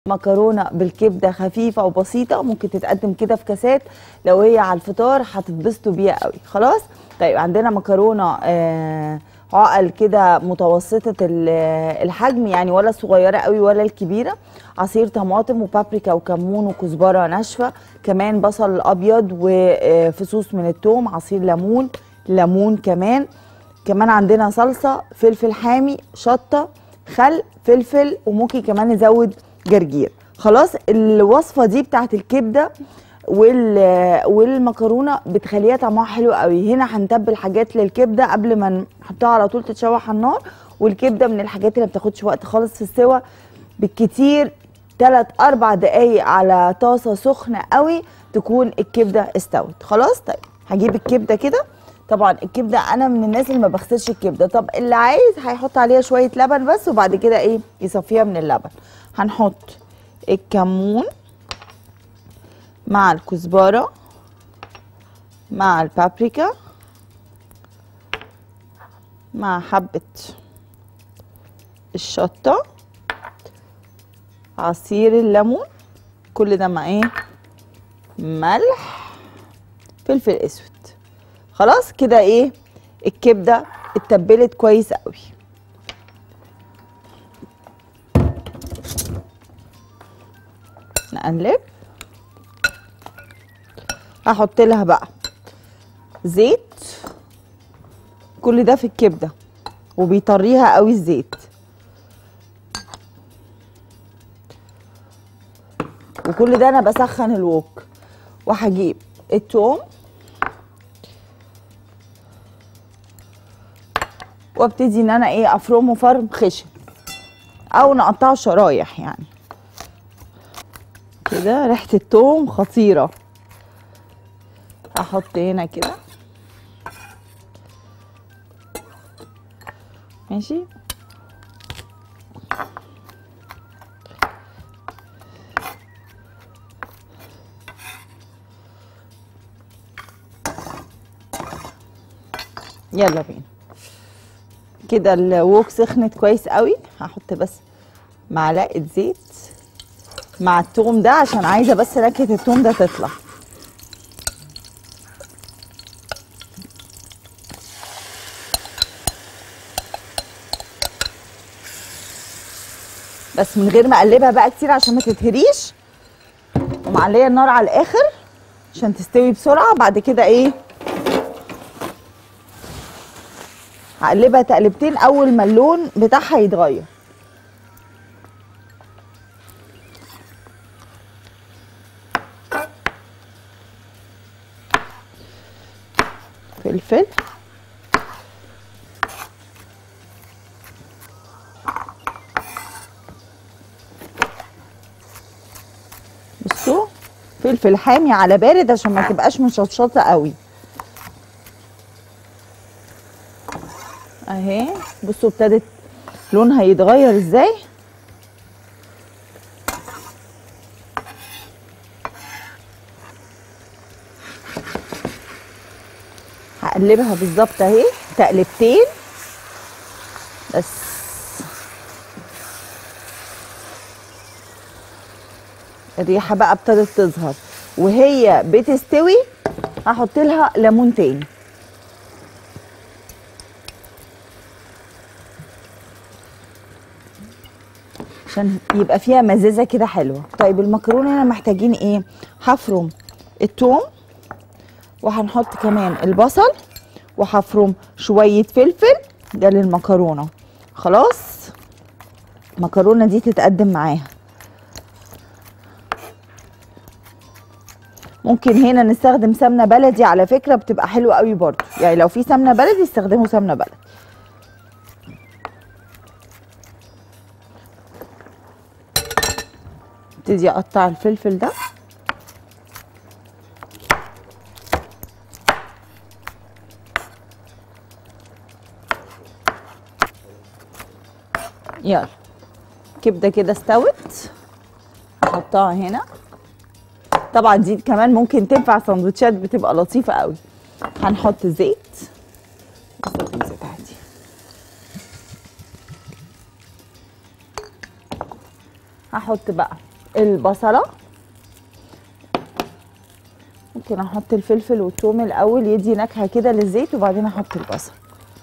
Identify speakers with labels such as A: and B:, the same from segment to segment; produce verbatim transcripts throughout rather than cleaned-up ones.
A: مكرونه بالكبده خفيفه وبسيطه، ممكن تتقدم كده في كاسات لو هي على الفطار هتتبسطوا بيها قوي. خلاص طيب عندنا مكرونه آه عقل كده متوسطه الحجم، يعني ولا صغيره قوي ولا الكبيره. عصير طماطم وبابريكا وكمون وكزبره ناشفه، كمان بصل ابيض وفصوص من الثوم، عصير ليمون ليمون كمان. كمان عندنا صلصه، فلفل حامي، شطه، خل، فلفل، وممكن كمان نزود جرجير. خلاص الوصفه دي بتاعت الكبده والمكرونه بتخليها طعمها حلو قوي. هنا هنتبل حاجات للكبده قبل ما نحطها على طول تتشوح على النار، والكبده من الحاجات اللي ما بتاخدش وقت خالص في السوا، بالكتير ثلاث أربع دقايق على طاسه سخنه قوي تكون الكبده استوت. خلاص طيب هجيب الكبده كده. طبعا الكبده انا من الناس اللي ما بغسلش الكبده، طب اللي عايز هيحط عليها شويه لبن بس وبعد كده ايه يصفيها من اللبن. هنحط الكمون مع الكزبره مع البابريكا مع حبه الشطه، عصير الليمون، كل ده مع ايه ملح، فلفل اسود. خلاص كده ايه الكبده اتبلت كويس قوي. نقلب. هحط لها بقى زيت، كل ده في الكبده وبيطريها قوي الزيت، وكل ده انا بسخن الوك. وهجيب الثوم وابتدي ان انا ايه افرمه فرم خشن او نقطعه شرايح يعني كده. ريحه الثوم خطيره. احط هنا كده ماشي. يلا بينا كده. الوك سخنت كويس قوي. هحط بس معلقه زيت مع الثوم ده عشان عايزه بس نكهه الثوم ده تطلع. بس من غير ما اقلبها بقى كتير عشان ما تتهريش، ومعليه النار على الاخر عشان تستوي بسرعه. بعد كده ايه هقلبها تقلبتين اول ما اللون بتاعها يتغير. فلفل، بصوا فلفل حامي على بارد عشان ما تبقاش مشطشطه قوي اهي. بصوا ابتدت لونها يتغير ازاي. هقلبها بالظبط اهي تقلبتين بس. الريحه بقى ابتدت تظهر وهي بتستوي. هحط لها ليمون تاني عشان يبقى فيها مزازه كده حلوه. طيب المكرونه هنا محتاجين ايه؟ هفرم الثوم وهنحط كمان البصل وهفرم شويه فلفل ده للمكرونه. خلاص المكرونه دي تتقدم معاها. ممكن هنا نستخدم سمنه بلدي على فكره بتبقى حلوه قوي برضو، يعني لو في سمنه بلدي استخدموا سمنه بلدي. ابتدي اقطع الفلفل ده يلا. كبده كده استوت احطها هنا. طبعا دي كمان ممكن تنفع سندوتشات بتبقى لطيفه قوي. هنحط زيت، نستخدم زيت عادي. هحط بقى البصله، ممكن احط الفلفل والثوم الاول يدي نكهه كده للزيت وبعدين احط البصل.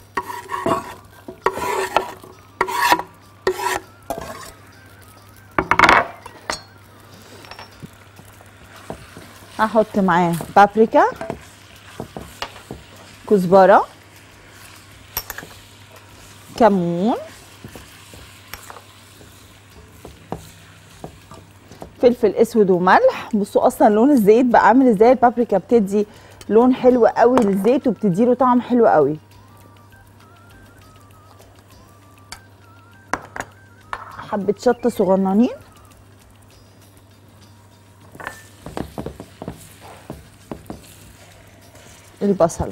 A: هحط معاه بابريكا، كزبره، كمون، فلفل اسود وملح. بصوا اصلا لون الزيت بقى عامل ازاي، البابريكا بتدي لون حلو قوي للزيت وبتديله طعم حلو قوي. حبه شطه صغننين، البصله،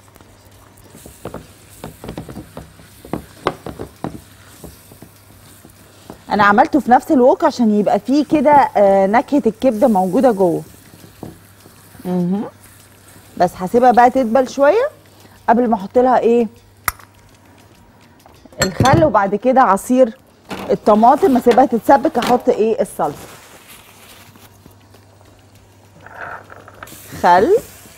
A: انا عملته في نفس الوك عشان يبقى فيه كده آه نكهه الكبده موجوده جوه. اها بس هسيبها بقى تدبل شويه قبل ما احط لها ايه الخل، وبعد كده عصير الطماطم اسيبها تتسبك، احط ايه الصلصه. خل،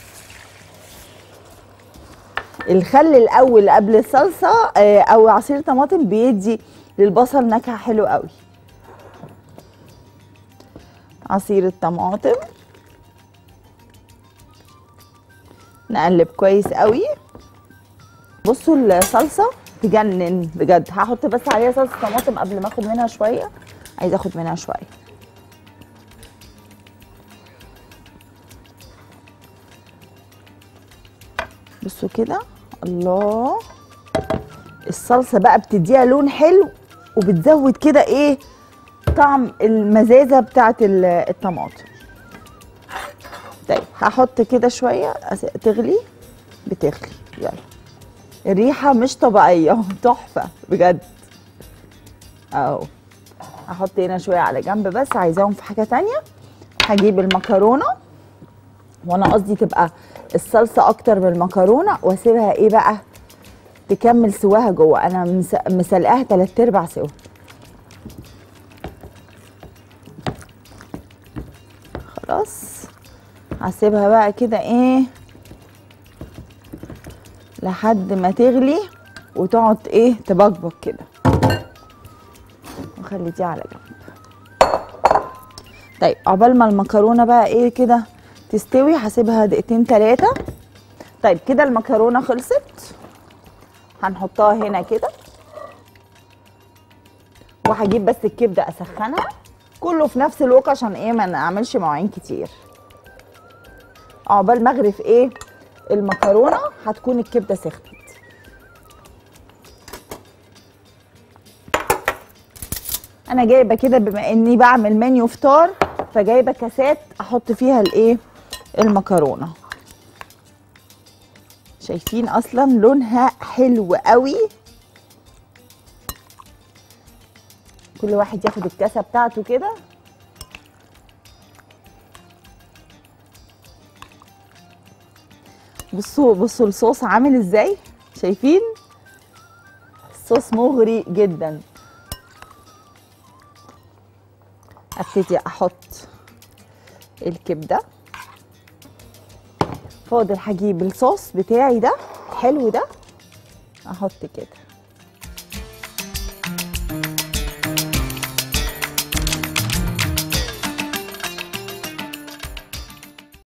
A: الخل الاول قبل الصلصه آه او عصير الطماطم بيدي للبصل نكهه حلوه قوي. عصير الطماطم، نقلب كويس قوي. بصوا الصلصه تجنن بجد. هحط بس عليها صلصه طماطم قبل ما اخد منها شويه، عايزه اخد منها شويه. بصوا كده، الله، الصلصه بقى بتديها لون حلو وبتزود كده ايه طعم المزازه بتاعت الطماطم. طيب هحط كده شويه تغلي، بتغلي، يلا. الريحه مش طبيعيه، تحفه بجد اهو. هحط هنا شويه على جنب بس عايزاهم في حاجه تانية. هجيب المكرونه، وانا قصدي تبقى الصلصه اكتر من المكرونه، واسيبها ايه بقى تكمل سواها جوه. انا مسلقاها تلات ارباع سوا. خلاص هسيبها بقى كده ايه لحد ما تغلي وتقعد ايه تبقبق كده، وخلي دي على جنب. طيب عقبال ما المكرونه بقى ايه كده تستوي هسيبها دقيقتين تلاتة. طيب كده المكرونه خلصت، هنحطها هنا كده، وهجيب بس الكبده اسخنها كله في نفس الوقت عشان ايه ما نعملش مواعين كتير. عقبال ما اغرف ايه المكرونه هتكون الكبده سخنت. انا جايبه كده بما اني بعمل منيو فطار، فجايبه كاسات احط فيها الايه المكرونه. شايفين اصلا لونها حلو قوي. كل واحد ياخد الكاسه بتاعته كده. بصوا بصوا الصوص عامل ازاي، شايفين الصوص مغري جدا. ابتدي احط الكبده، فاضل هجيب الصوص بتاعي ده الحلو ده احط كده.